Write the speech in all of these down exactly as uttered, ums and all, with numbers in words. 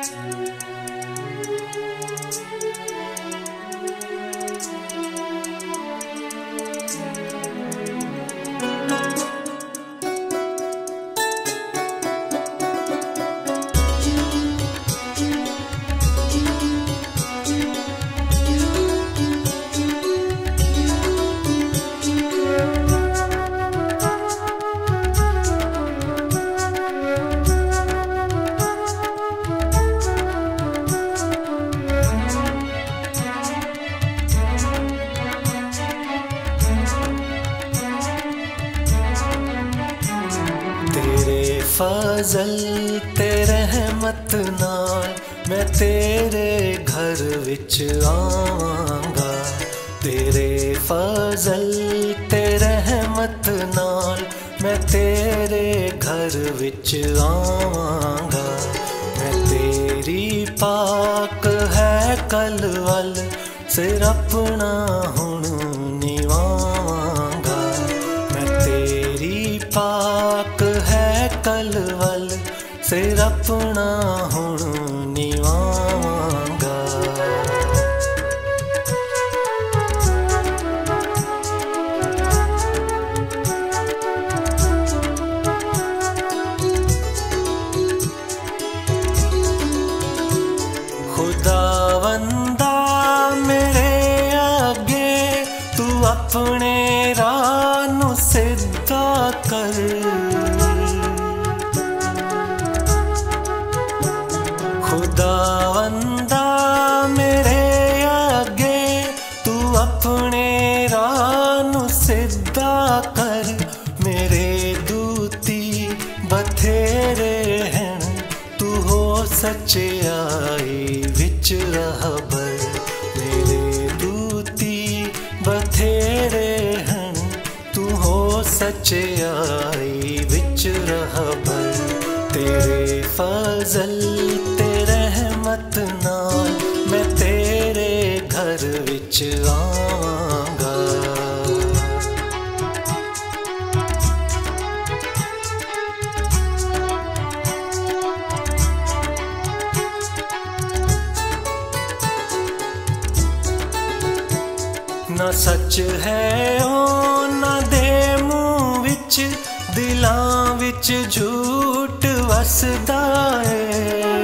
फजल ते रहमत नाल मैं तेरे घर विच आवांगा। तेरे फजल ते रहमत नाल मैं तेरे घर विच आवांगा। मैं तेरी पाक है कल वल सिर अपना हुण निवावांगा। मैं तेरी पाक है कल वल सिर अपना हुण निवावांगा। खुदावंदा मेरे अगे तू अपने राह नू सिद्धा कर। खुदावंदा मेरे अगे तू अपने राह नू सिद्धा कर। मेरे दूती बथेरे हैं तू हो सच्चाई विच रहबर। मेरे दूती बथेरे हैं तू हो सच्चाई विच रहबर। तेरे फजल ते रहमत नाल मैं तेरे घर विच आवांगा। ना सच है ओ ना दे मुँह विच दिलां विच झूठ वसदा है।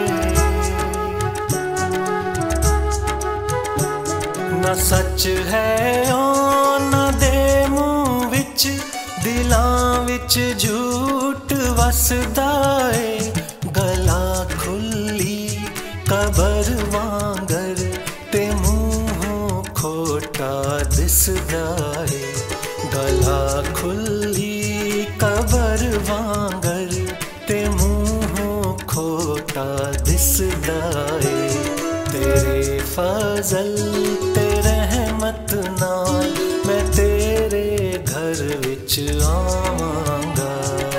ना सच है ओ ना दे मुँह विच दिलां विच झूठ वसदा है। गला खुली कबर वांगर ते मुँहों खोटा दिसदा है। गला खुली कबर वांगर ते मुँहों खोटा दिसदा है। तेरे फजल ते रहमत नाल मैं तेरे घर विच आवांगा।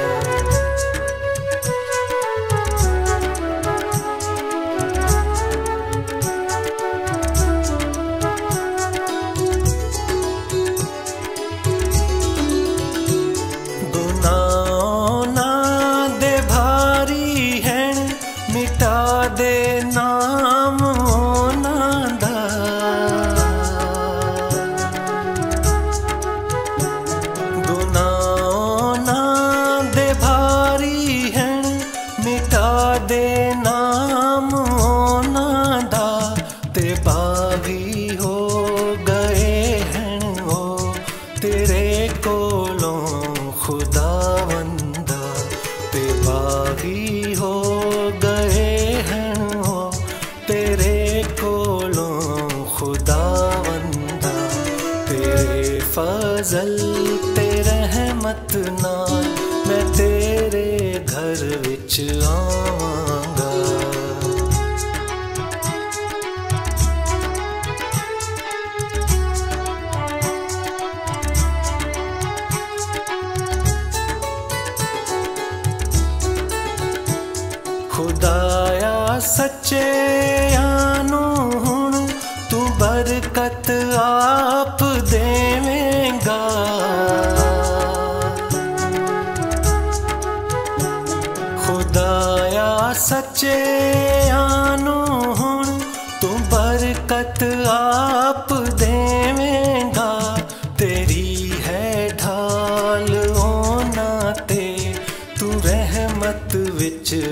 दे नाम ओना दा गुनाह ना दे भारी हैं मिटा दे नाम ओना दा। ते बागी हो गए हैं ओ तेरे कोलों खुदावंदा। ते बागी हो गए तेरे कोलों खुदावंदा। तेरे फजल ते रहमत नाल मैं तेरे घर विच आवांगा। खुदाया सच्चे आनू हुण तू बरकत आप देवेंगा। खुदाया सच्चे आनू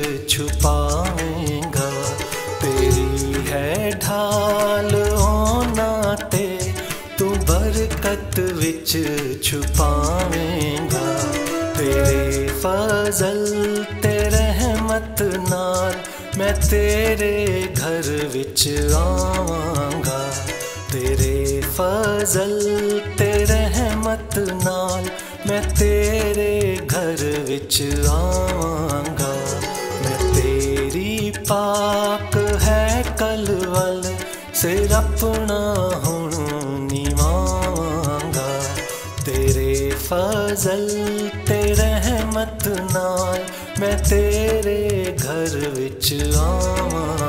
छुपावेंगा। तेरी है ढाल होना ते तू बरकत विच छुपावेंगा। तेरे फजल ते रहमत नाल मैं तेरे घर विच आवांगा। तेरे फजल ते रहमत नाल मैं तेरे घर विच आवांगा। मैं तेरी पाक है कलवल सिर अपना हुण निवांगा। तेरे फजल ते रहमत नाल मैं तेरे घर विच आवांगा।